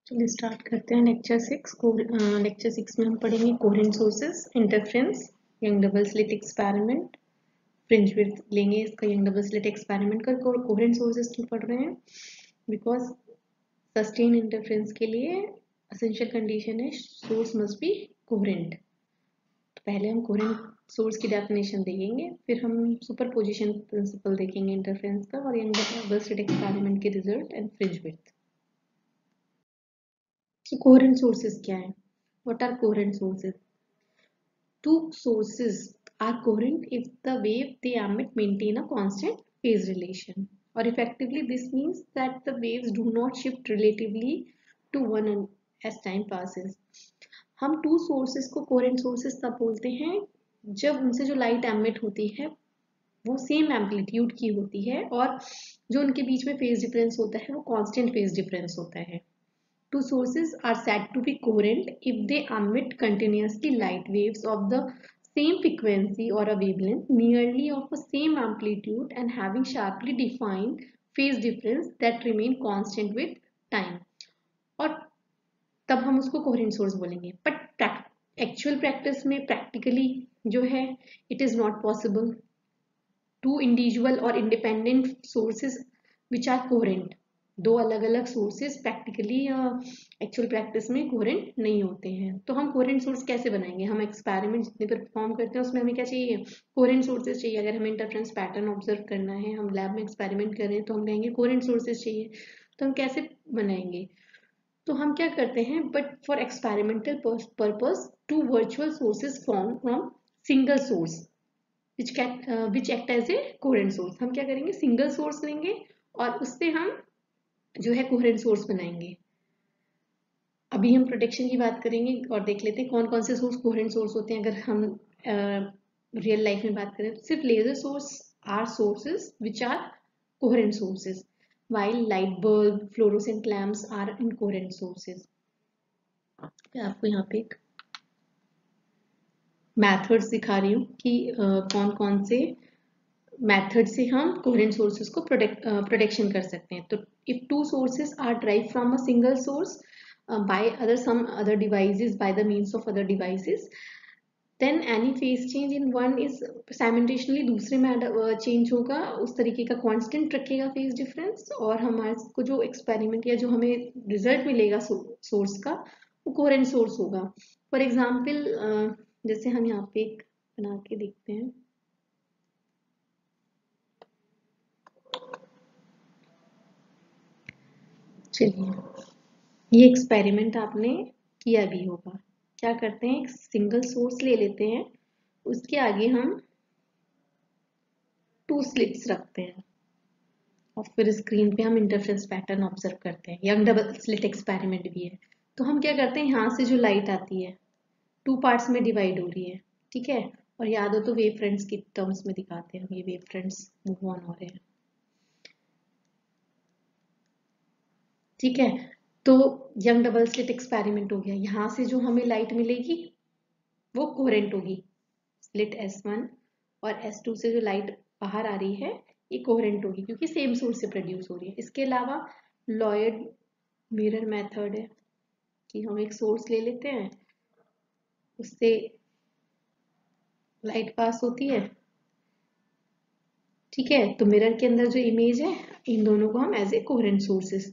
चलिए स्टार्ट करते हैं लेक्चर 6 को। लेक्चर 6 में हम पढ़ेंगे coherent sources, interference, Young double slit experiment, fringe width लेंगे इसका यंग डबल स्लिट एक्सपेरिमेंट कर। कोहेरेंट सोर्सेस क्यों पढ़ रहे हैं? बिकॉज सस्टेन इंटरफेरेंस के लिए एसेंशियल कंडीशन है सोर्स मस्ट बी कोहेरेंट। तो पहले हम कोहेरेंट सोर्स की डेफिनेशन देखेंगे, फिर हम सुपरपोजिशन प्रिंसिपल देखेंगे इंटरफेरेंस का और यंग डबल स्लिट एक्सपेरिमेंट के result and fringe width. So coherent sources क्या है? What are coherent sources? Two sources are coherent if the wave they emit maintain a constant phase relation. Or effectively this means that the waves do not shift relatively to one as time passes. हम two sources को coherent sources तब बोलते हैं जब उनसे जो light emit होती है वो सेम एम्पलीट्यूड की होती है और जो उनके बीच में फेज डिफरेंस होता है वो कांस्टेंट फेज डिफरेंस होता है। Two sources are said to be coherent if they emit continuously light waves of the same frequency or a wavelength nearly of the same amplitude and having sharply defined phase difference that remain constant with time. और तब हम उसको coherent source बोलेंगे। But actual practice में practically जो है it is not possible. Two individual or independent sources which are coherent. दो अलग अलग सोर्सेज प्रैक्टिकली एक्चुअल प्रैक्टिस में कोहेरेंट नहीं होते हैं। तो हम कोहेरेंट सोर्स कैसे बनाएंगे? हम एक्सपेरिमेंट जितने पर परफॉर्म करते हैं उसमें हमें क्या चाहिए? कोहेरेंट सोर्सेज चाहिए। अगर हमें इंटरफेरेंस पैटर्न ऑब्जर्व करना है, हम लैब में एक्सपेरिमेंट कर रहे हैं तो हम कहेंगे कोहेरेंट सोर्सेज चाहिए। तो हम कैसे बनाएंगे? तो हम क्या करते हैं, but for experimental purpose two virtual sources form from single source which act as a coherent source. हम क्या करेंगे? सिंगल सोर्स लेंगे और उससे हम जो है कोहेरेंट सोर्स बनाएंगे। अभी हम प्रोटेक्शन की बात करेंगे और देख लेते हैं कौन कौन से सोर्स कोहेरेंट सोर्स होते हैं। अगर हम रियल लाइफ में बात करें तो सिर्फ laser source are sources which are coherent sources, while light bulb, fluorescent lamps are incoherent sources. आपको यहाँ पे एक मैथड्स दिखा रही हूँ कि कौन कौन से मेथड से हम कोहेरेंट सोर्सेज को प्रोटेक्शन कर सकते हैं। तो if two sources are derive from a single source by some other devices by the means of other devices, then any phase change in one is simultaneously दूसरे में change होगा, उस तरीके का कांस्टेंट रखेगा फेज डिफरेंस और हमारे को जो एक्सपेरिमेंट या जो हमें रिजल्ट मिलेगा सोर्स का वो कोहेरेंट सोर्स होगा। फॉर एग्जाम्पल जैसे हम यहाँ पे एक बना के देखते हैं। चलिए, ये एक्सपेरिमेंट आपने किया भी होगा। क्या करते हैं, एक सिंगल सोर्स ले लेते हैं, उसके आगे हम टू स्लिट्स रखते हैं और फिर स्क्रीन पे हम इंटरफेरेंस पैटर्न ऑब्जर्व करते हैं। यंग डबल स्लिट एक्सपेरिमेंट भी है। तो हम क्या करते हैं, यहाँ से जो लाइट आती है टू पार्ट्स में डिवाइड हो रही है, ठीक है। और याद हो तो वेव फ्रंट्स की टर्म्स में दिखाते हैं, ये वेव फ्रंट्स मूव ऑन हो रहे हैं, ठीक है। तो यंग डबल स्लिट एक्सपेरिमेंट हो गया। यहाँ से जो हमें लाइट मिलेगी वो कोहेरेंट होगी, स्लिट S1 और S2 से जो लाइट बाहर आ रही है ये कोहेरेंट होगी क्योंकि सेम सोर्स से प्रोड्यूस हो रही है। इसके अलावा लॉयड मिरर मेथड है कि हम एक सोर्स ले लेते हैं, उससे लाइट पास होती है, ठीक है। तो मिरर के अंदर जो इमेज है इन दोनों को हम as a coherent sources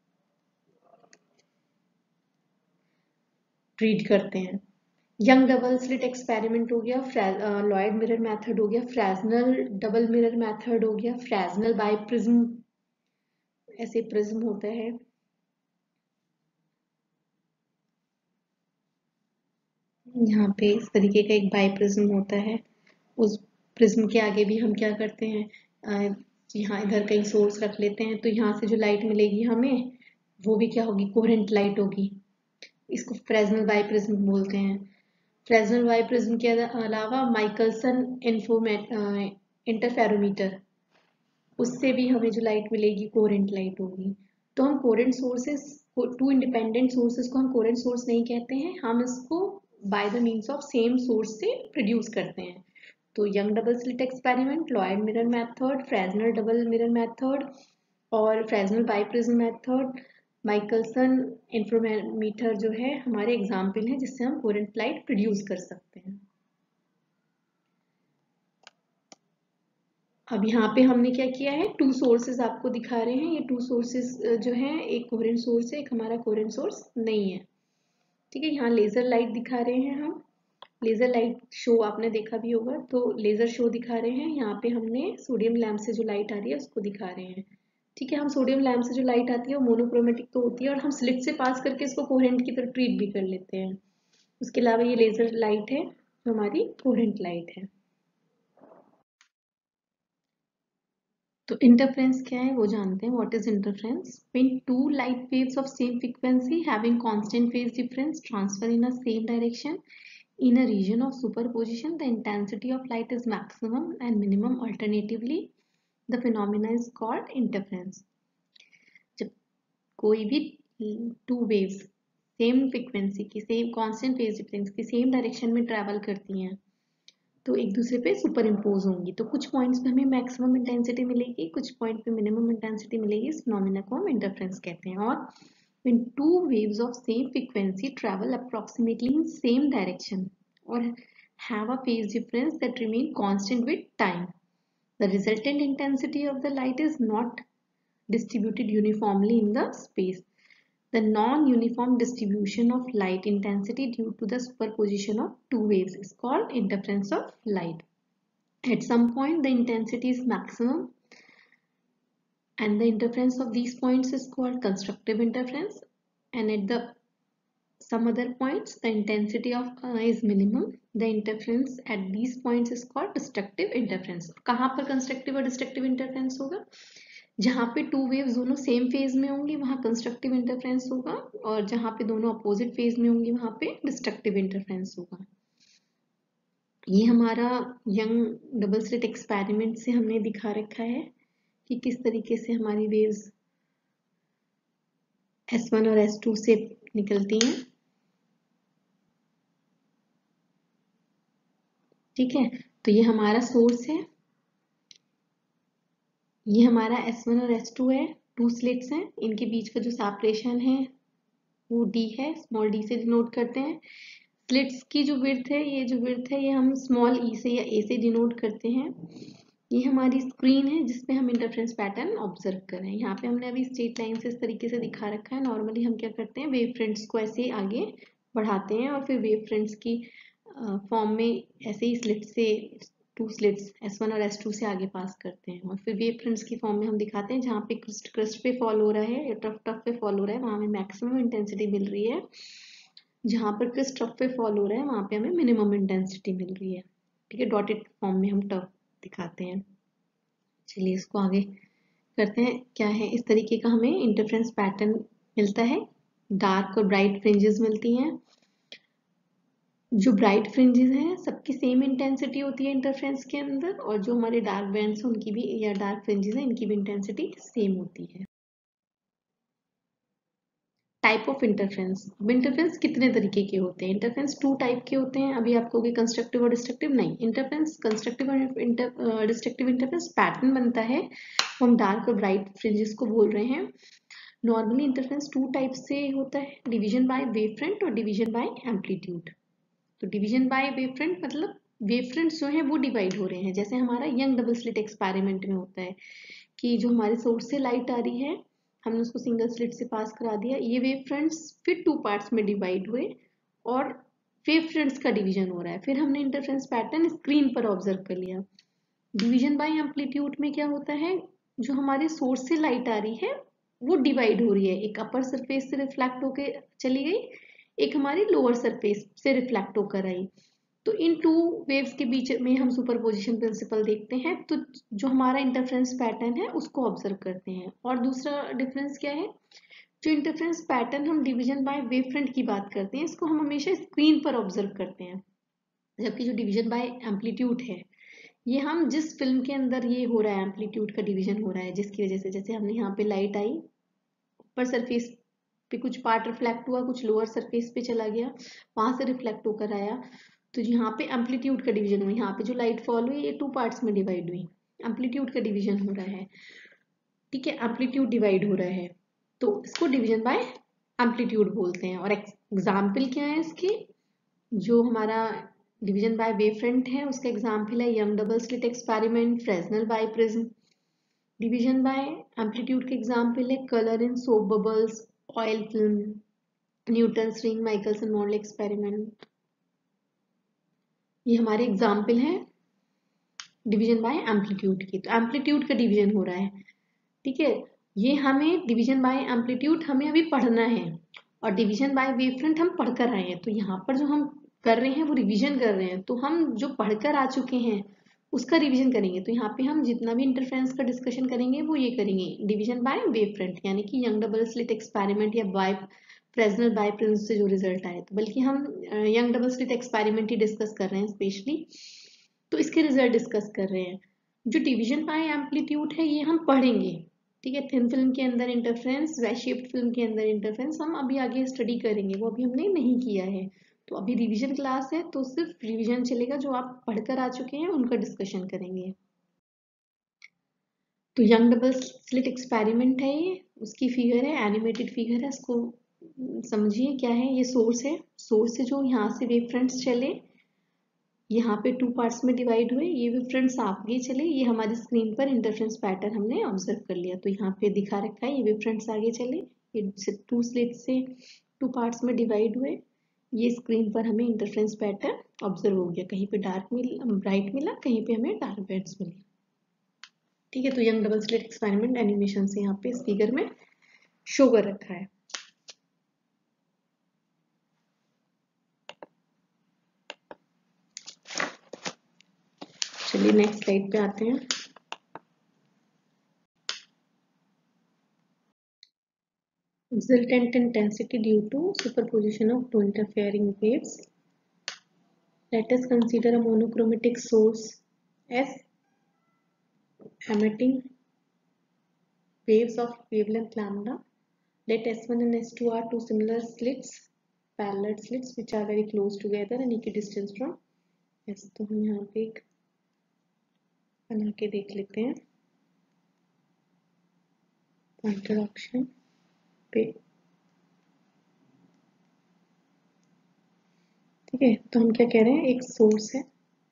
treat करते हैं। यंग डबल स्लिट एक्सपेरिमेंट हो गया, लॉयड मिरर मेथड हो गया, फ्रेजनल डबल मिरर मेथड हो गया, फ्रेजनल बाई प्रिज्म, ऐसे प्रिज्म होता है, यहाँ पे इस तरीके का एक बाई प्रिज्म होता है। उस प्रिज्म के आगे भी हम क्या करते हैं, यहाँ इधर कहीं सोर्स रख लेते हैं, तो यहाँ से जो लाइट मिलेगी हमें वो भी क्या होगी, कोहेरेंट लाइट होगी। इसको फ्रेजनल बाई प्रिज्म बोलते हैं। फ्रेजनल बाई प्रिज्म के अलावा माइकलसन इंटरफेरोमीटर, उससे भी हमें जो लाइट मिलेगी कोहेरेंट लाइट होगी। तो हम coherent sources, two independent sources को हम कोहेरेंट सोर्स नहीं कहते हैं, हम इसको by the means of same source से प्रोड्यूस करते हैं। तो Young double slit experiment, Lloyd mirror method, Fresnel double mirror method और Fresnel biprism method, Michelson interferometer जो है हमारे एग्जाम्पल है जिससे हम कोहेरेंट लाइट प्रोड्यूस कर सकते हैं। अब यहाँ पे हमने क्या किया है, टू सोर्सेज आपको दिखा रहे हैं। ये टू सोर्सेज जो है, एक कोहेरेंट सोर्स है, एक हमारा कोहेरेंट सोर्स नहीं है। ठीक है, यहाँ लेजर लाइट दिखा रहे हैं हम। लेजर लाइट शो आपने देखा भी होगा, तो लेजर शो दिखा रहे हैं। यहाँ पे हमने सोडियम लैम्प से जो लाइट आ रही है उसको दिखा रहे हैं। ठीक है, हम सोडियम लैम्प से जो लाइट आती है वो मोनोक्रोमेटिक तो होती है, और हम स्लिट से पास करके इसको कोहेरेंट की तरफ ट्रीट भी कर लेते हैं। उसके अलावा ये लेजर लाइट है जो हमारी कोहेरेंट लाइट है। तो इंटरफेरेंस क्या है वो जानते हैं। What is interference? When two light waves of same frequency having constant phase difference transfer in a same direction in a region of superposition, the intensity of light is maximum and minimum. Alternatively, the phenomena is called interference. जब कोई भी two waves same frequency की, same constant phase difference की, same direction में travel करती हैं तो एक दूसरे पे सुपर इम्पोज होंगी। तो कुछ पॉइंट्स पे हमें मैक्सिमम इंटेंसिटी मिलेगी, कुछ पॉइंट पे मिनिमम इंटेंसिटी मिलेगी। इस फिनोमेना को हम इंटरफेरेंस कहते हैं। और when two waves of same frequency travel approximately in same direction or have a phase difference that remain constant with time, the resultant intensity of the light is not distributed uniformly in the space. The non-uniform distribution of light intensity due to the superposition of two waves is called interference of light. At some point, the intensity is maximum, and the interference of these points is called constructive interference. And at the some other points, the intensity of is minimum. The interference at these points is called destructive interference. कहाँ पर constructive और destructive interference होगा? जहाँ पे two waves दोनों same phase में होंगी वहाँ कंस्ट्रक्टिव इंटरफेरेंस होगा, और जहाँ पे दोनों अपोजिट फेज में होंगी वहाँ पे डिस्ट्रक्टिव इंटरफेरेंस होगा। ये हमारा यंग डबल स्लिट एक्सपेरिमेंट से हमने दिखा रखा है कि किस तरीके से हमारी वेव्स S1 और S2 से निकलती हैं। ठीक है, तो ये हमारा सोर्स है, ये हमारा S1 और S2 है, टू स्लिट्स हैं। इनके बीच का जो सेपरेशन है वो D है, स्मॉल d से डिनोट करते हैं। स्लिट्स की जो विड्थ है, ये जो विड्थ है ये हम स्मॉल e से या a से डिनोट करते हैं। ये हमारी स्क्रीन है जिसपे हम इंटरफेरेंस पैटर्न ऑब्जर्व कर रहे हैं। यहाँ पे हमने अभी स्ट्रेट लाइन से इस तरीके से दिखा रखा है। नॉर्मली हम क्या करते हैं, वेव फ्रंट्स को ऐसे आगे बढ़ाते हैं और फिर वेव फ्रंट्स की फॉर्म में ऐसे ही स्लिट से टू स्लिट्स S1 और S2 से आगे पास करते हैं, और फिर वेव फ्रंट्स की फॉर्म में हम दिखाते हैं जहाँ पे क्रिस्ट पे फॉल हो रहा है या टफ पे फॉल हो रहा है वहाँ हमें मैक्सिमम इंटेंसिटी मिल रही है, जहाँ पर क्रिस्ट टफ पे फॉल हो रहा है वहाँ पे हमें मिनिमम इंटेंसिटी मिल रही है। ठीक है, डॉटेड फॉर्म में हम टफ दिखाते हैं। चलिए इसको आगे करते हैं। क्या है, इस तरीके का हमें इंटरफेरेंस पैटर्न मिलता है। डार्क और ब्राइट फ्रिंजेस मिलती हैं। जो ब्राइट फ्रिंजेस हैं सबकी सेम इंटेंसिटी होती है इंटरफेरेंस के अंदर, और जो हमारे डार्क बैंड्स हैं उनकी भी, या डार्क फ्रिंजेस हैं इनकी भी इंटेंसिटी सेम होती है। Type of interference. अब इंटरफेरेंस कितने तरीके के होते हैं? इंटरफेरेंस टू टाइप के होते हैं। अभी आपको कंस्ट्रक्टिव और डिस्ट्रक्टिव नहीं, इंटरफेरेंस कंस्ट्रक्टिव और डिस्ट्रक्टिव इंटरफेरेंस पैटर्न बनता है, हम डार्क और ब्राइट फ्रिंजेस को बोल रहे हैं। नॉर्मली इंटरफेरेंस टू टाइप से होता है, डिवीजन बाय वेव फ्रंट और डिवीजन बाय एम्पलीट्यूड। तो डिवीजन बाय वेव फ्रंट मतलब वेव फ्रंट्स जो है वो डिवाइड हो रहे हैं, जैसे हमारा यंग डबल स्लिट एक्सपेरिमेंट में होता है कि जो हमारे सोर्स से लाइट आ रही है हमने उसको सिंगल स्लिट से पास करा दिया, ये वेव फ्रंट्स फिर टू पार्ट्स में डिवाइड हुए और वेव फ्रंट्स का डिवीजन हो रहा है। फिर हमने इंटरफेरेंस पैटर्न स्क्रीन पर ऑब्जर्व कर लिया। डिवीजन बाय एम्पलीट्यूड में क्या होता है, जो हमारे सोर्स से लाइट आ रही है वो डिवाइड हो रही है, एक अपर सरफेस से रिफ्लेक्ट होके चली गई, एक हमारी लोअर सरफेस से रिफ्लेक्ट होकर आई। तो इन टू वेव्स के बीच में हम सुपरपोजिशन प्रिंसिपल देखते हैं, तो जो हमारा इंटरफेरेंस पैटर्न है उसको ऑब्जर्व करते हैं। और दूसरा डिफरेंस क्या है, जो इंटरफेरेंस पैटर्न हम डिवीजन बाय वेव फ्रंट की बात करते हैं इसको हम हमेशा स्क्रीन पर ऑब्जर्व करते हैं, जबकि जो डिवीजन बाय एम्पलीट्यूड है ये हम जिस फिल्म के अंदर ये हो रहा है, एम्पलीट्यूड का डिवीजन हो रहा है, जिसकी वजह से जैसे हमने यहाँ पे लाइट आई, ऊपर सरफेस पे कुछ पार्ट रिफ्लेक्ट हुआ, कुछ लोअर सरफेस पे चला गया, वहां से रिफ्लेक्ट होकर आया, तो यहाँ पे एम्पलीट्यूड का डिवीजन हुआ। यहाँ पे जो लाइट फॉल हुई ये टू पार्ट्स में डिवाइड हुई, एम्पलीट्यूड का डिवीजन हो रहा है। ठीक है, एम्पलीट्यूड डिवाइड हो रहा है। तो इसको डिवीजन बाय एम्पलीट्यूड बोलते हैं। और एग्जाम्पल क्या है इसके, जो हमारा डिवीजन बाय वेव फ्रंट है उसका एग्जाम्पल है Young double slit experiment, Fresnel biprism. Division by amplitude के एग्जाम्पल है colour in soap bubbles, oil film, Newton's ring, Michelson model experiment. ये हमारे एग्जाम्पल हैं डिवीजन बाय एम्पलीट्यूड की। तो एम्पलीट्यूड का डिवीजन हो रहा है, ठीक है। ये हमें डिवीजन बाय एम्पलीट्यूड हमें अभी पढ़ना है, और डिवीजन बाय वेव फ्रंट हम पढ़कर आए हैं। तो यहाँ पर जो हम कर रहे हैं वो रिवीजन कर रहे हैं। तो हम जो पढ़कर आ चुके हैं उसका रिवीजन करेंगे। तो यहाँ पे हम जितना भी इंटरफ्रेंस का डिस्कशन करेंगे वो ये करेंगे डिवीजन बाय वेव फ्रंट, यानी कि यंग डबल स्लिट एक्सपेरिमेंट या बाय फ्रेस्नेल बाइप्रिज्म से जो रिजल्ट आए। तो बल्कि हम यंग डबल स्लिट एक्सपेरिमेंट ही डिस्कस कर रहे हैं स्पेशली, तो इसके रिजल्ट डिस्कस कर रहे हैं। जो डिवीजन बाय एम्पलीट्यूड है ये हम पढ़ेंगे, ठीक है। थिन फिल्म के अंदर इंटरफ्रेंस, वेल शेप्ड फिल्म के अंदर इंटरफ्रेंस हम अभी आगे स्टडी करेंगे, वो अभी हमने नहीं किया है। तो अभी रिवीजन क्लास है, तो सिर्फ रिवीजन चलेगा, जो आप पढ़कर आ चुके हैं उनका डिस्कशन करेंगे। तो यंग डबल स्लिट एक्सपेरिमेंट है ये, उसकी फिगर है, एनिमेटेड फिगर है, इसको समझिए क्या है। ये सोर्स है, सोर्स से जो यहाँ से वेव फ्रंट्स चले, यहाँ पे 2 पार्ट्स में डिवाइड हुए, ये वेव फ्रंट्स आगे चले, ये हमारी स्क्रीन पर इंटरफ्रेंस पैटर्न हमने ऑब्जर्व कर लिया। तो यहाँ पे दिखा रखा है, ये वेव फ्रंट्स आगे चले, ये 2 स्लिट से 2 पार्ट्स में डिवाइड हुए, ये स्क्रीन पर हमें इंटरफ्रेंस पैटर्न ऑब्जर्व हो गया। कहीं पे ब्राइट मिला, कहीं पे हमें डार्क बैंड्स मिले, ठीक है। तो Young double slit experiment animation से यहाँ पे इस फिगर में शो कर रखा है। चलिए नेक्स्ट स्लाइड पे आते हैं। Resultant intensity due to superposition of two interfering waves. Let us consider a monochromatic source as emitting waves of wavelength lambda. Let S1 and S2 are two similar slits, parallel slits which are very close together and equidistant from S. तो हम यहाँ पे एक बना के देख लेते हैं इंट्रोडक्शन पे, ठीक है। तो हम क्या कह रहे हैं, एक सोर्स है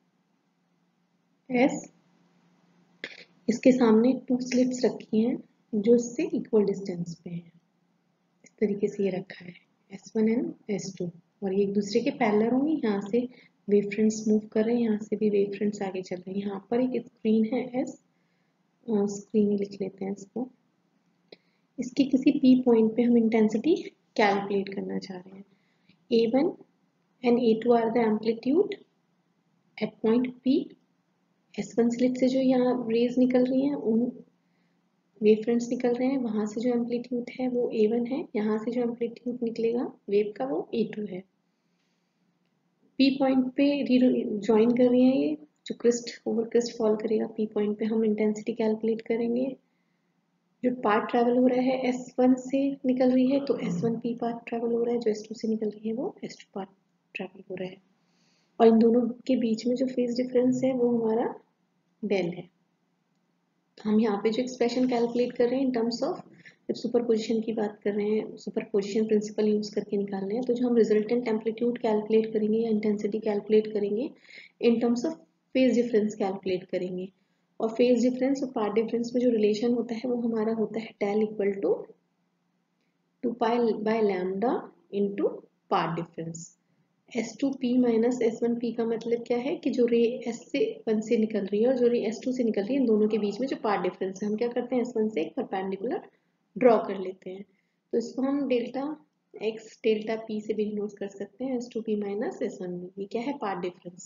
S, इसके सामने 2 स्लिट्स रखी हैं जो इससे इक्वल डिस्टेंस पे है, इस तरीके से ये रखा है S1 एंड S2, और ये एक दूसरे के पैरेलल होंगे। यहाँ से वेव फ्रंट्स मूव कर रहे हैं, यहाँ से भी वेव फ्रंट्स आगे चल रहे हैं। यहाँ पर एक स्क्रीन है S, स्क्रीन ही लिख लेते हैं इसको। इसकी किसी P पॉइंट पे हम इंटेंसिटी कैलकुलेट करना चाह रहे हैं। A1 and A2 are the amplitude at point P। S1 slit से जो यहाँ रेज निकल रही हैं, उन वेव फ्रंट्स निकल रहे हैं, वहां से जो एम्पलीट्यूड है वो A1 है, यहाँ से जो एम्पलीट्यूड निकलेगा वेव का वो A2 है। P पॉइंट पे ज्वाइन कर रही है, ये जो क्रिस्ट ओवर क्रिस्ट फॉल करेगा P पॉइंट पे, हम इंटेंसिटी कैलकुलेट करेंगे। जो पार्ट ट्रेवल हो रहा है S1 से निकल रही है, तो S1 P पार्ट ट्रेवल हो रहा है, जो S2 से निकल रही है वो S2 पार्ट ट्रेवल हो रहा है, और इन दोनों के बीच में जो फेज डिफरेंस है वो हमारा डेल है। तो हम यहाँ पे जो एक्सप्रेशन कैलकुलेट कर रहे हैं इन टर्म्स ऑफ, जब सुपरपोजिशन की बात कर रहे हैं, सुपरपोजिशन प्रिंसिपल यूज करके निकाल रहे हैं, तो जो हम रिजल्टेंट एम्पलीट्यूड कैलकुलेट करेंगे या इंटेंसिटी कैलकुलेट करेंगे, in terms of phase difference calculate करेंगे। और फेज डिफरेंस और पार्ट डिफरेंस में जो रिलेशन होता है वो हमारा होता है del equal to 2 pi by lambda into path difference. S2P minus S1P का मतलब क्या है कि जो रे S1 से निकल रही है और जो रे S2 से निकल रही है, इन दोनों के बीच में जो पार्ट डिफरेंस है, हम क्या करते हैं S1 से एक परपेंडिकुलर ड्रॉ कर लेते हैं। तो इसको हम डेल्टा X डेल्टा P से भी डिनोट कर सकते हैं, S2P माइनस S1P। ये क्या है, पार्ट डिफरेंस।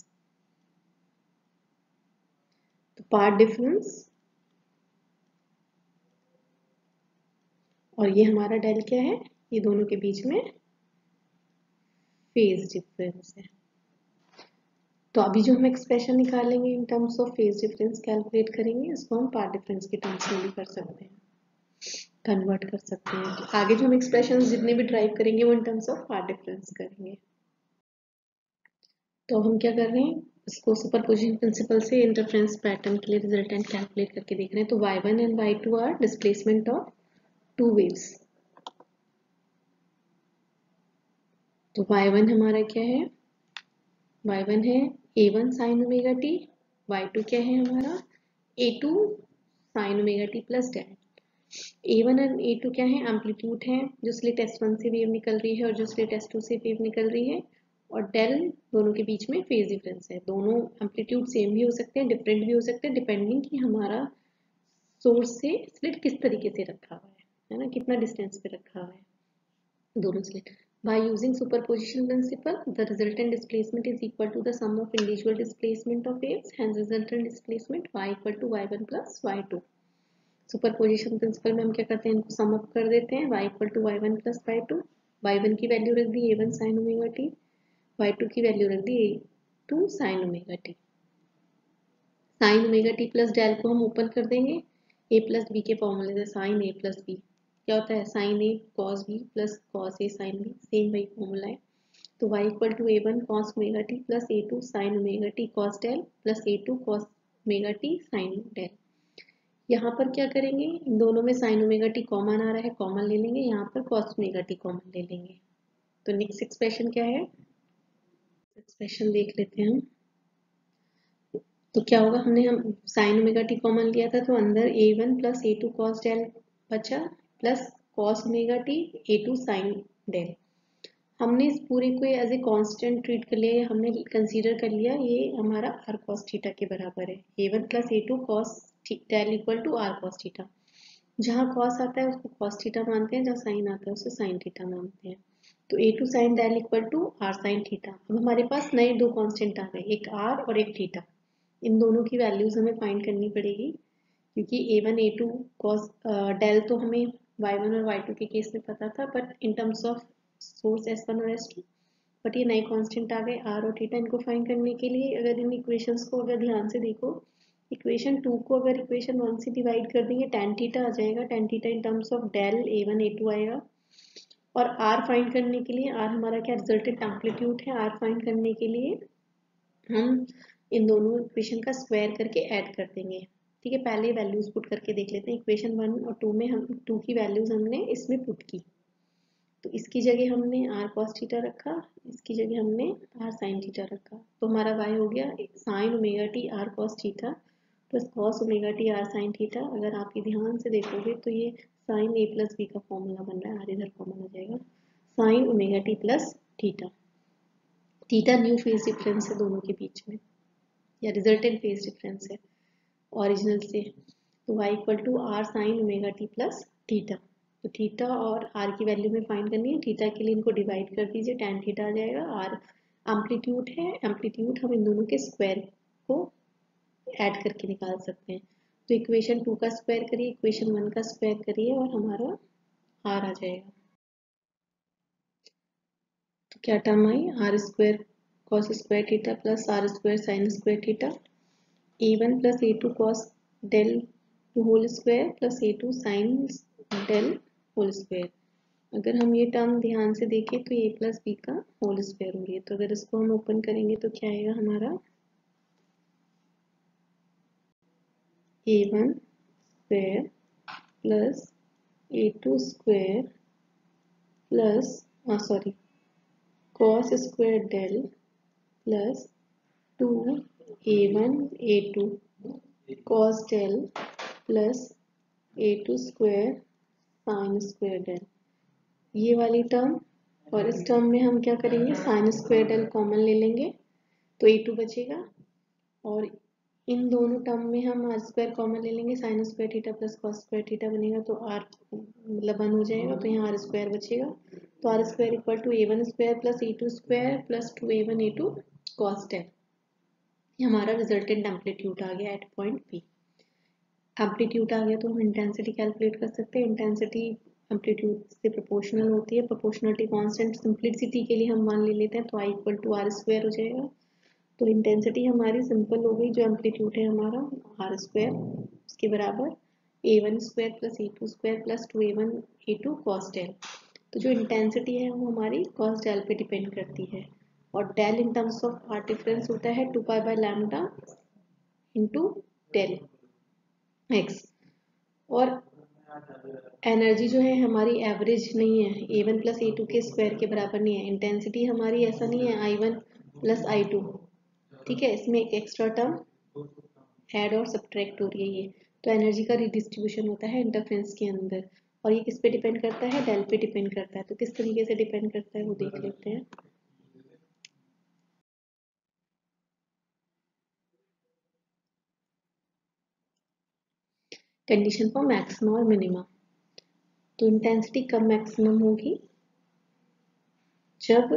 तो पार्ट डिफरेंस और ये हमारा डेल क्या है, ये दोनों के बीच में फेज डिफरेंस है। तो अभी जो हम एक्सप्रेशन निकालेंगे in terms of phase difference calculate करेंगे, इसको हम पार्ट डिफरेंस के टर्म्स में भी कर सकते हैं, कन्वर्ट कर सकते हैं। तो आगे जो हम एक्सप्रेशन जितने भी ड्राइव करेंगे वो in terms of path difference करेंगे। तो हम क्या कर रहे हैं, इसको सुपरपोजिशन प्रिंसिपल से इंटरफ्रेंस पैटर्न के लिए रिजल्टेंट कैलकुलेट करके देख रहे हैं। तो y1 and y2 are displacement of two waves, तो y1 हमारा क्या है, y1 है a1 sin omega T, y2 क्या है हमारा a2 sin omega t plus del. a1 और a2 क्या है, एम्पलीट्यूड है जो स्लिट S1 से वेव निकल रही है और जो स्लिट S2 से वेव निकल रही है, और डेल दोनों के बीच में फेज डिफरेंस है। दोनों एम्पलीट्यूड सेम भी हो सकते हैं, डिफरेंट भी हो सकते हैं, डिपेंडिंग कि हमारा सोर्स से स्लिट किस तरीके से रखा हुआ है ना, कितना डिस्टेंस पे रखा हुआ है दोनों slit. By using superposition principle, the resultant displacement is equal to the sum of individual displacement of waves, hence resultant displacement y equal to y1 plus y2। Superposition principle में हम क्या करते हैं, इनको सम अप कर देते हैं, y equal to y1 plus y2। y1 की वैल्यू रख दी a1 sin omega T, y2 की वैल्यू रख दी a2 sin omega t. sin omega t plus del को हम ओपन कर देंगे, a प्लस बी के फॉर्मूले से sin a प्लस बी क्या होता है, sin a cos b plus cos a sin b, same वही फॉर्मूला है। तो y equal to a1 cos omega t plus a2 sin omega t cos del plus a2 cos omega t sin del. यहाँ पर क्या करेंगे, इन दोनों में sin ओमेगा टी कॉमन आ रहा है, कॉमन ले लेंगे, यहाँ पर cos ओमेगा टी कॉमन ले लेंगे। तो नेक्स्ट एक्सप्रेशन क्या है, एक्सप्रेशन देख लेते हैं हम। तो क्या होगा, हम sin ओमेगा टी कॉमन लिया था, तो अंदर a1 plus a2 cos del बचा plus cos omega t a2 sin del. हमने इस पूरे को एज ए कांस्टेंट ट्रीट कर लिया, हमने कंसीडर कर लिया ये हमारा r cos थीटा के बराबर है, a1 plus a2 cos del equal to r cos theta. जहाँ cos आता है उसको cos थीटा मानते हैं, जहाँ sin आता है उसे sin थीटा मानते हैं। तो a2 sin del equal to r sin theta. अब हमारे पास नए दो कांस्टेंट आ गए, एक r और एक थीटा। इन दोनों की वैल्यूज हमें फाइंड करनी पड़ेगी, क्योंकि a1 a2 cos डेल तो हमें y1 और y2 के केस में पता था, but in terms of source S1 और S2, बट ये नए कांस्टेंट आ गए r और थीटा। इनको फाइंड करने के लिए अगर इन इक्वेशंस को अगर ध्यान से देखो, इक्वेशन 2 को अगर इक्वेशन 1 से डिवाइड कर देंगे tan थीटा आ जाएगा, tan theta in terms of del a1 a2 आएगा। और r फाइंड करने के लिए, r हमारा क्या रिजल्टेंट एम्पलीट्यूड है, r फाइंड करने के लिए हम इन दोनों इक्वेशन का स्क्वायर करके ऐड कर देंगे। ठीक है, पहले वैल्यूज पुट करके देख लेते हैं। इक्वेशन 1 और 2 में हम 2 की वैल्यूज हमने इसमें पुट की, तो इसकी जगह हमने r cos थीटा रखा, इसकी जगह हमने r sin थीटा रखा। तो हमारा y हो गया sin omega t r cos theta plus cos omega t r sin theta. अगर आप ये ध्यान से देखोगे तो ये sin a प्लस बी का फॉर्मूला बन रहा है, r इधर कॉमन आ जाएगा, sin omega t plus theta. Theta new phase difference है दोनों के बीच में, या रिजल्टेंट फेज डिफरेंस है ओरिजिनल से। तो y equal to r sin omega t plus theta. तो थीटा और r की वैल्यू में फाइंड करनी है, थीटा के लिए इनको डिवाइड कर दीजिए, tan थीटा आ जाएगा। r एम्पलीट्यूड है, एम्पलीट्यूड हम इन दोनों के स्क्वायर को ऐड करके निकाल सकते हैं। तो इक्वेशन 2 का स्क्वायर करिए, इक्वेशन 1 का स्क्वायर करिए और हमारा r आ जाएगा। तो क्या टर्म आई, r square cos square theta plus r square sin square theta, a1 plus a2 cos del whole square plus a2 sin del whole square. अगर हम ये टर्म ध्यान से देखें तो a प्लस बी का होल स्क्वायर हो रही है, तो अगर इसको हम ओपन करेंगे तो क्या आएगा हमारा, a1 square plus a2 square plus sorry cos square del plus 2a1 a2 cos del plus a2 square sin square del, ये वाली टर्म। और इस टर्म में हम क्या करेंगे, sin स्क्वायर डेल कॉमन ले लेंगे तो a2 बचेगा, और इन दोनों टर्म में हम r स्क्वायर कॉमन ले लेंगे, sin square theta plus cos square theta बनेगा, तो r मतलब 1 हो जाएगा, तो यहाँ r स्क्वायर बचेगा। तो r square equal to a1 square plus a2 square plus 2a1 a2 cos del. ये हमारा रिजल्टेंट एम्पलीट्यूड आ गया एट पॉइंट P। एम्पलीट्यूड आ गया तो हम इंटेंसिटी कैलकुलेट कर सकते हैं। इंटेंसिटी एम्पलीट्यूड से प्रोपोर्शनल होती है, प्रोपोर्शनलिटी कांस्टेंट सिंप्लिसिटी के लिए हम मान ले लेते हैं, तो I equal to r square हो जाएगा। तो इंटेंसिटी हमारी सिंपल हो गई, जो एम्पलीट्यूड है हमारा r स्क्वायर उसके बराबर a1 square plus a2 square plus 2a1 a2 cos del. तो जो इंटेंसिटी है वो हमारी cos डेल पे डिपेंड करती है, और del in terms of r difference होता है 2 pi by lambda into del x. और एनर्जी जो है हमारी एवरेज नहीं है, A1 प्लस A2 के स्क्वायर के बराबर नहीं है। इंटेंसिटी हमारी ऐसा नहीं है I1 प्लस I2, ठीक है, इसमें एक एक्स्ट्रा टर्म ऐड और सब्ट्रैक्ट हो रही है ये। तो एनर्जी का रिडिस्ट्रीब्यूशन होता है इंटरफेरेंस के अंदर, और ये किस पे डिपेंड करता है, डेल पे डिपेंड करता है। तो किस तरीके से डिपेंड करता है वो देख लेते हैं। कंडीशन फॉर मैक्सिमम और मिनिमम। तो इंटेंसिटी कब मैक्सिमम होगी, जब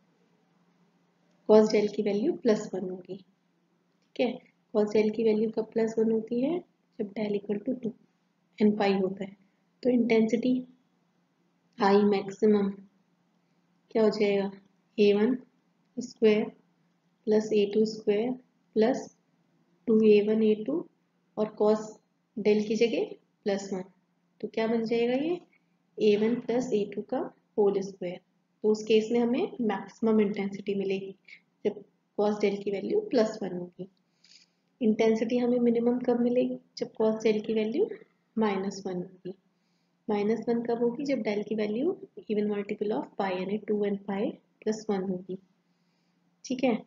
कॉस डेल की वैल्यू +1 होगी, ठीक है। कॉस डेल की वैल्यू कब +1 होती है, जब del equal to 2 n pi होता है। तो इंटेंसिटी आई मैक्सिमम क्या हो जाएगा, A1 square plus A2 square plus 2A1 A2 और कॉस डेल की जगह +1, तो क्या बन जाएगा ये A1 प्लस A2 का होल स्क्वायर। तो उस केस में हमें मैक्सिमम इंटेंसिटी मिलेगी जब कॉस डेल की वैल्यू +1 होगी। इंटेंसिटी हमें मिनिमम कब मिलेगी, जब कॉस डेल की वैल्यू -1 होगी। -1 कब होगी, जब डेल की value even multiple of pi यानी 2n पाई +1 होगी, ठीक है।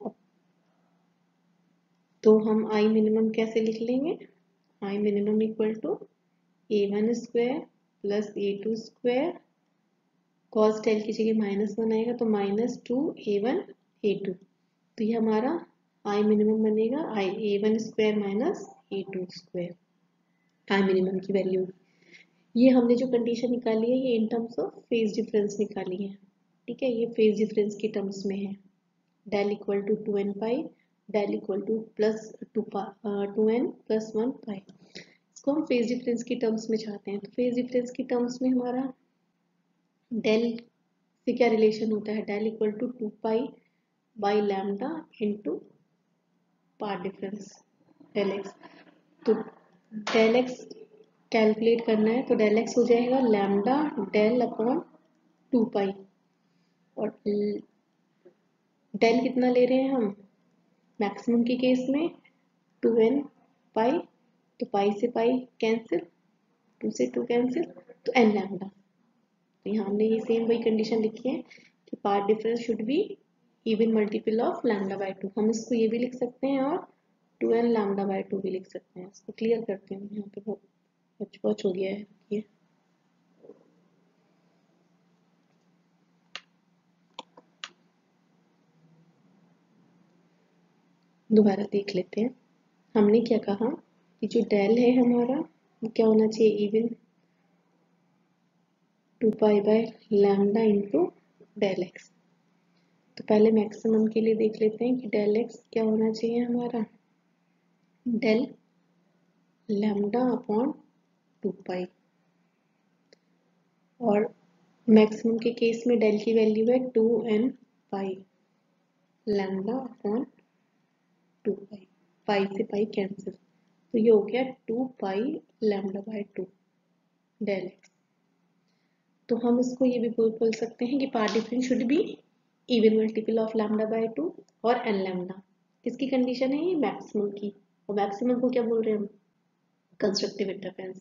तो हम आई मिनिमम कैसे लिख लेंगे, I minimum equal to A1 square plus A2 square, cos del की जगह -1 आएगा तो -2A1 A2। तो ये हमारा आई मिनिमम बनेगा I A1 square minus A2 square, I minimum की वैल्यू। ये हमने जो कंडीशन निकाली है ये in terms of phase difference निकाली है, ठीक है, ये फेज डिफरेंस के टर्म्स में है। Del equal to 2n pi, del equal to plus 2n plus 1 pi. इसको हम फेज डिफरेंस की टर्म्स में चाहते हैं। तो फेज डिफरेंस की टर्म्स में हमारा डेल से क्या रिलेशन होता है, del equal to 2 pi by lambda into path difference del x. तो डेल एक्स कैलकुलेट करना है तो डेल एक्स हो जाएगा लैम्डा डेल अपॉन 2 पाई, और डेल कितना ले रहे हैं हम मैक्सिमम के केस में 2n पाई, तो पाई से पाई कैंसिल, 2 से 2 कैंसिल, तो n लैम्डा। तो यहाँ हमने ये सेम वही कंडीशन लिखी है कि path difference should be even multiple of lambda by 2। हम इसको ये भी लिख सकते हैं और 2n लैम्डा बाय 2 भी लिख सकते हैं। इसको क्लियर करते हैं, यहाँ पे बहुत बच हो गया है ये। दोबारा देख लेते हैं। हमने क्या कहा कि जो डेल है हमारा वो क्या होना चाहिए, even 2 pi by lambda into del x. तो पहले मैक्सिमम के लिए देख लेते हैं कि डेल एक्स क्या होना चाहिए हमारा, डेल लैम्डा अपॉन 2 पाई, और मैक्सिमम के केस में डेल की वैल्यू है 2n पाई लैम्डा अपॉन 2 पाई, पाई से पाई कैंसिल, तो ये हो गया 2 pi lambda by 2 del x. तो हम इसको ये भी बोल सकते हैं कि path difference should be even multiple of lambda by 2 और n लैम्डा। किसकी कंडीशन है ये, मैक्सिमम की। और मैक्सिमम को क्या बोल रहे हैं हम, कंस्ट्रक्टिव इंटरफेरेंस।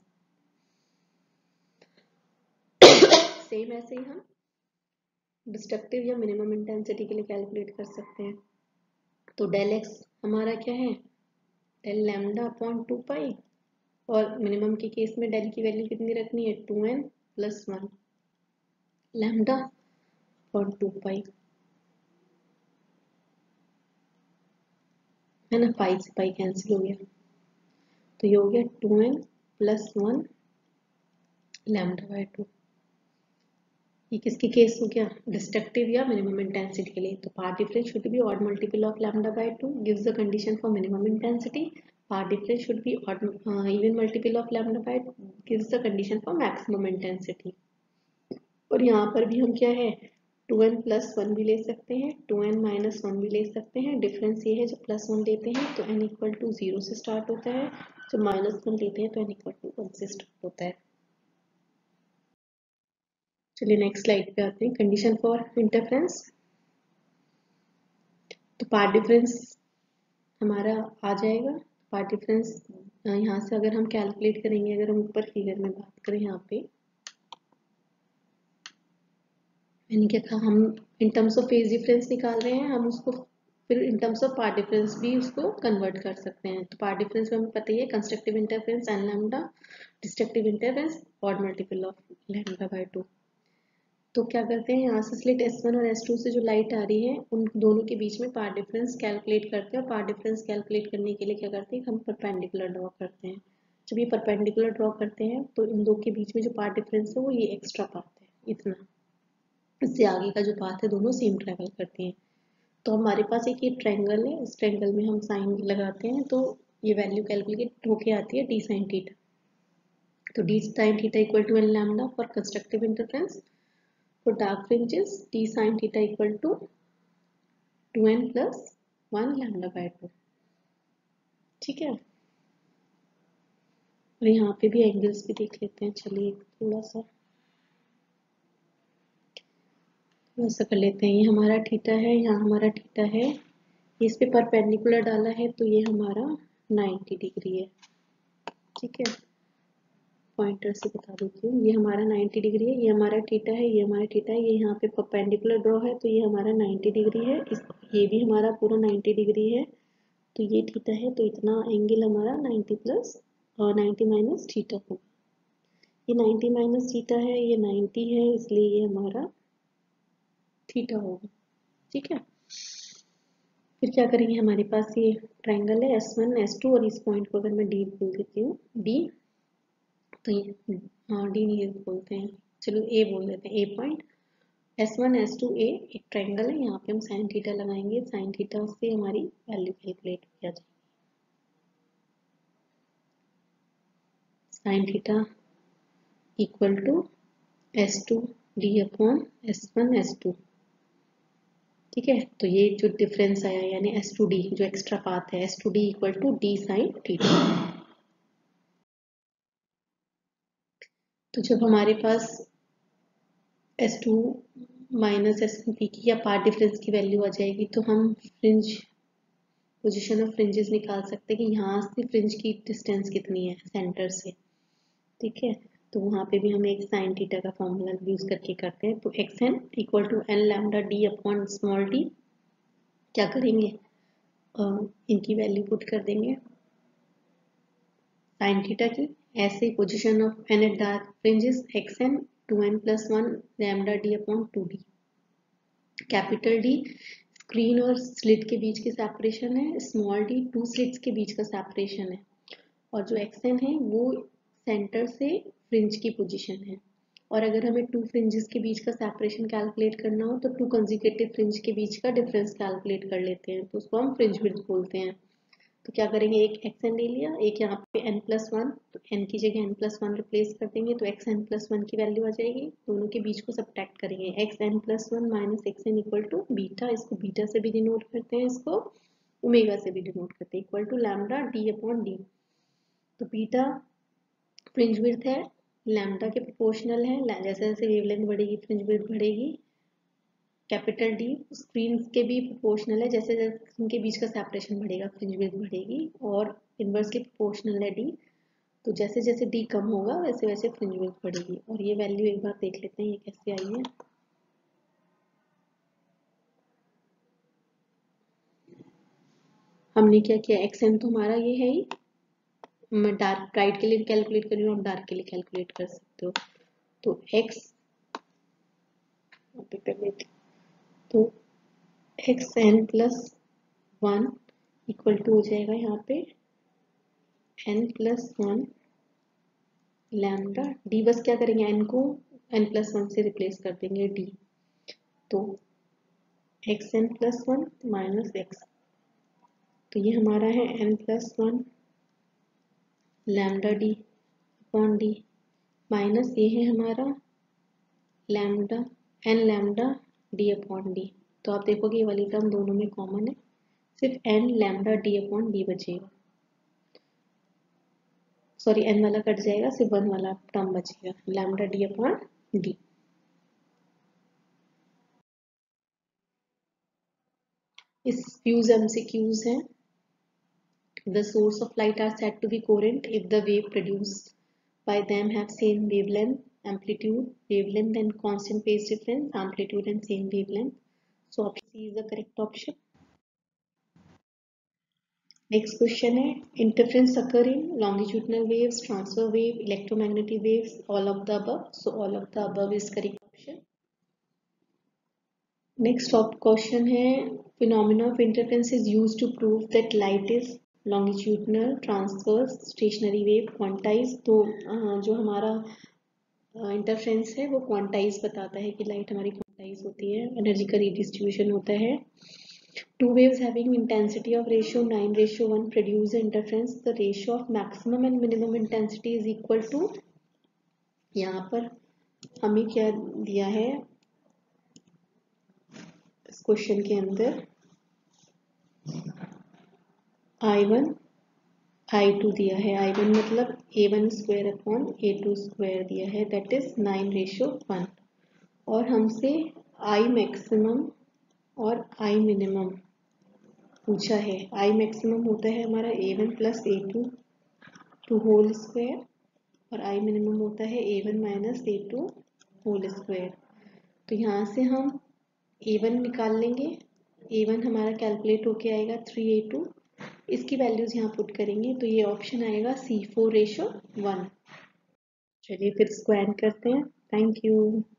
सेम ऐसे ही हम डिस्ट्रक्टिव या मिनिमम इंटेंसिटी के लिए कैलकुलेट कर सकते हैं। तो डेल एक्स हमारा क्या है, डेल लैम्डा अपॉन 2 पाई, और मिनिमम के केस में डेल की वैल्यू कितनी रखनी है, 2n प्लस 1 लैम्डा अपॉन 2 पाई, है ना, पाई से पाई कैंसिल हो गया, तो ये हो गया 2n प्लस 1 लैम्डा बाय 2। ये किसके केस हो गया, डिस्ट्रक्टिव या मिनिमम इंटेंसिटी के लिए। तो path difference should be odd multiple of lambda by 2 gives the condition for minimum intensity. Path difference should be odd even multiple of lambda by 2 gives the condition for maximum intensity. और यहाँ पर भी हम क्या है 2n plus 1 भी ले सकते हैं, 2n माइनस 1 भी ले सकते हैं। डिफरेंस ये है जब +1 लेते हैं तो n इक्वल टू 0 से स्टार्ट होता है, जब -1 लेते हैं तो n इक्वल टू 1 से स्टार्ट होता है। चलिए नेक्स्ट स्लाइड पे आते हैं, कंडीशन फॉर इंटरफेरेंस। तो पार्ट डिफरेंस हमारा आ जाएगा, पार्ट डिफरेंस यहाँ से अगर हम कैलकुलेट करेंगे, अगर हम ऊपर फिगर में बात करें, यहाँ पे मैंने क्या कहा, हम in terms of phase difference निकाल रहे हैं, हम उसको फिर in terms of path difference भी उसको कन्वर्ट कर सकते हैं। तो पार्ट डिफरेंस में हमें पता ही है constructive interference n lambda, destructive interference odd multiple of lambda by 2। तो क्या करते हैं, यहाँ से स्लिट S1 और S2 से जो लाइट आ रही है उन दोनों के बीच में पार्ट डिफरेंस कैलकुलेट करते हैं। और पार्ट डिफरेंस कैलकुलेट करने के लिए क्या करते हैं, हम परपेंडिकुलर ड्रॉ करते हैं। जब ये परपेंडिकुलर ड्रॉ करते हैं तो इन दो के बीच में जो पार्ट डिफरेंस है वो ये एक्स्ट्रा पाथ है इतना, इससे आगे का जो पाथ है दोनों सेम ट्रेवल करती हैं। तो हमारे पास एक ये ट्रायंगल है, इस ट्रायंगल में हम साइन लगाते हैं तो ये वैल्यू कैलकुलेट होके आती है डी साइन थीटा। तो d sine theta equal to n lambda for constructive interference, for dark fringes d sin theta equal to 2n plus 1 lambda by 2। ठीक है, और यहाँ पे भी एंगल्स भी देख लेते हैं। चलिए थोड़ा सा कर लेते हैं। ये हमारा थीटा है, यहाँ हमारा थीटा है, इस पे परपेंडिकुलर डाला है तो ये हमारा 90 डिग्री है। ठीक है, पॉइंटर से बता देती हूँ, ये हमारा 90 डिग्री है, ये हमारा थीटा है, ये हमारा थीटा है, ये यहाँ पे परपेंडिकुलर ड्रॉ है तो ये हमारा 90 डिग्री है, ये भी हमारा पूरा 90 डिग्री है। तो ये थीटा है तो इतना एंगल हमारा 90 प्लस और 90 माइनस थीटा होगा। ये 90 माइनस थीटा है, ये 90 है, इसलिए ये हमारा थीटा होगा। ठीक है, फिर क्या करेंगे, हमारे पास ये ट्रायंगल है S1 S2 और इस पॉइंट को अगर मैं डी बोल देती हूँ, डी, तो ये हाँ डी नहीं बोलते हैं, चलो ए बोल देते हैं, ए पॉइंट S1 S2 ए एक ट्रायंगल है। यहाँ पे हम साइन थीटा लगाएंगे, साइन थीटा से हमारी वैल्यू कैलकुलेट किया जाएगी। Sine theta equal to S2 d upon S1 S2। ठीक है, तो ये जो डिफरेंस आया यानी S2D जो एक्स्ट्रा पाथ है, S2D equal to d sine theta. तो जब हमारे पास S2 माइनस S1P की या पार्ट डिफरेंस की वैल्यू आ जाएगी तो हम फ्रिंज पोजीशन ऑफ फ्रिंजेस निकाल सकते हैं कि यहाँ से फ्रिंज की डिस्टेंस कितनी है सेंटर से। ठीक है, तो वहाँ पे भी हम एक साइन थीटा का फॉर्मूला यूज करके करते हैं। तो x n equal to n lambda d upon small d, क्या करेंगे, इनकी वैल्यू पुट कर देंगे साइन थीटा की, ऐसे position of n at dark fringes x n 2n plus 1 lambda d upon 2d। Capital d screen और slit के बीच की सेपरेशन है, स्मॉल डी टू स्लिट्स के बीच का सेपरेशन है, और जो एक्सएन है वो सेंटर से फ्रिंज की पोजीशन है। और अगर हमें टू फ्रिंजेस के बीच का सेपरेशन कैलकुलेट करना हो तो टू कंसेक्यूटिव फ्रिंज के बीच का डिफरेंस कैलकुलेट कर लेते हैं, तो उसको हम फ्रिंज विड्थ बोलते हैं। तो क्या करेंगे, एक एक्सएन ले लिया, एक यहाँ पे n प्लस वन, तो n की जगह n प्लस वन रिप्लेस कर देंगे तो एक्स एन प्लस वन की वैल्यू आ जाएगी। दोनों के बीच को सब्ट्रैक्ट करेंगे, x n plus one minus x n equal to beta, इसको बीटा से भी डिनोट करते हैं, इसको ओमेगा से भी डिनोट करते हैं, equal to lambda d upon d. तो बीटा फ्रिंज विड्थ है, लैम्डा के प्रोपोर्शनल है, जैसे जैसे वेवलेंथ बढ़ेगी फ्रिंज विड्थ बढ़ेगी। कैपिटल डी स्क्रीन के भी प्रोपोर्शनल है, जैसे जैसे उनके बीच का सेपरेशन बढ़ेगा फ्रिंज विड्थ बढ़ेगी, और इनवर्सली प्रोपोर्शनल है डी, तो जैसे जैसे डी कम होगा वैसे वैसे फ्रिंज विड्थ बढ़ेगी। और ये वैल्यू एक बार देख लेते हैं ये कैसे आई है। हमने क्या किया, एक्स एन तो हमारा ये है ही, मैं डार्क ब्राइट के लिए कैलकुलेट कर रही हूँ, आप डार्क के लिए कैलकुलेट कर सकते हो। तो एक्स कर लेते, तो x n plus one equal to हो जाएगा यहाँ पे n plus one lambda d, बस क्या करेंगे एन को एन प्लस वन से रिप्लेस कर देंगे डी, तो x n plus one minus x, तो ये हमारा है n plus one lambda d upon d, minus ये है हमारा lambda n lambda d upon d. तो आप देखोगे ये वाली टर्म दोनों में कॉमन है, सिर्फ n lambda d upon d बचेगा, सॉरी एन वाला कट जाएगा, सिर्फ वन वाला टर्म बचेगा, लैम्डा डी अपॉन डी। इस फ्यूज एमसीक्यूज हैं, The source of light are said to be coherent if the wave produced by them have same wavelength, amplitude, wavelength and constant phase difference, amplitude and same wavelength. So option C is the correct option. Next question है interference occur in longitudinal waves, transfer wave, electromagnetic waves, all of the above. So all of the above is correct option. Next question है phenomena of interference is used to prove that light is longitudinal, transverse, stationary wave, quantized. तो जो हमारा interference है वो quantize बताता है कि light हमारी क्वांटाइज होती है, एनर्जी का रीडिस्ट्रीब्यूशन होता है. Two waves having intensity of ratio 9:1 produce interference. The ratio of maximum and minimum intensity is equal to, यहाँ पर हमें क्या दिया है इस क्वेश्चन के अंदर, I1 I2 दिया है. I1 मतलब A1 square upon A2 square दिया है, दैट इज 9:1. और हमसे I मैक्सिमम और I मिनिमम पूछा है. I मैक्सिमम होता है हमारा A1 plus A2 to whole square और I मिनिमम होता है A1 minus A2 whole square. तो यहाँ से हम A1 निकाल लेंगे. A1 हमारा कैलकुलेट होके आएगा 3A2. इसकी वैल्यूज यहाँ पुट करेंगे तो ये ऑप्शन आएगा C4:1. चलिए फिर स्क्वायर करते हैं. Thank you.